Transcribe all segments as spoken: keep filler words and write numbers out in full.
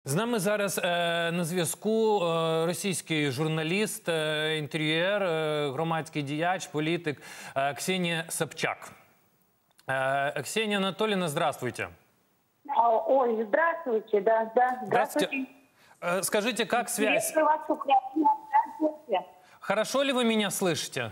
З нами зараз е, на зв'язку е, російський журналіст, е, інтерв'юер, е, громадський діяч, політик е, Ксения Собчак. Е, Ксения Анатольевна, здравствуйте. Ой, здравствуйте, да, да, здравствуйте. Здравствуйте. Э, скажите, как связь? Вас, Украина. Здравствуйте. Хорошо ли вы меня слышите?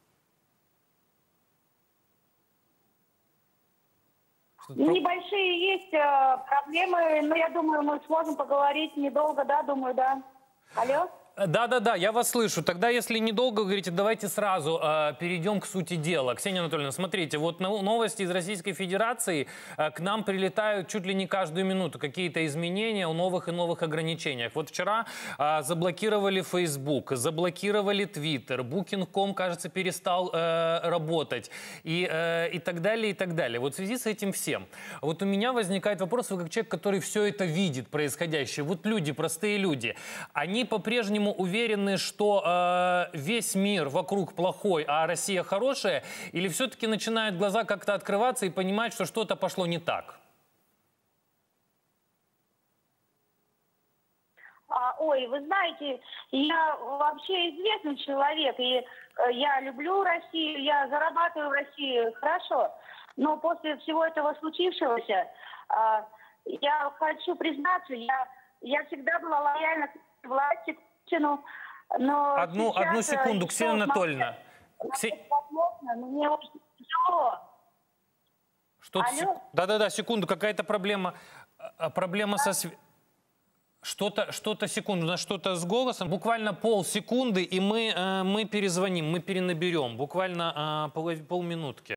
Небольшие есть э, проблемы, но я думаю, мы сможем поговорить недолго, да, думаю, да. Алло? Да-да-да, я вас слышу. Тогда, если недолго говорите, давайте сразу э, перейдем к сути дела. Ксения Анатольевна, смотрите, вот новости из Российской Федерации э, к нам прилетают чуть ли не каждую минуту. Какие-то изменения о новых и новых ограничениях. Вот вчера э, заблокировали Facebook, заблокировали Twitter, букинг точка ком, кажется, перестал э, работать и, э, и так далее, и так далее. Вот в связи с этим всем, вот у меня возникает вопрос, вы как человек, который все это видит, происходящее. Вот люди, простые люди, они по-прежнему уверены, что э, весь мир вокруг плохой, а Россия хорошая, или все-таки начинают глаза как-то открываться и понимать, что что-то пошло не так? А, ой, вы знаете, я вообще известный человек, и э, я люблю Россию, я зарабатываю в России хорошо, но после всего этого случившегося, э, я хочу признаться, я, я всегда была лояльна к власти, но одну, сейчас, одну секунду, Ксения Анатольевна. Ксе... Мне очень тяжело. Что Да-да-да, секунду, какая-то проблема, проблема со связью. Что-то, что-то, секунду, на что-то с голосом. Буквально полсекунды, и мы, э, мы перезвоним, мы перенаберем. Буквально э, пол, полминутки.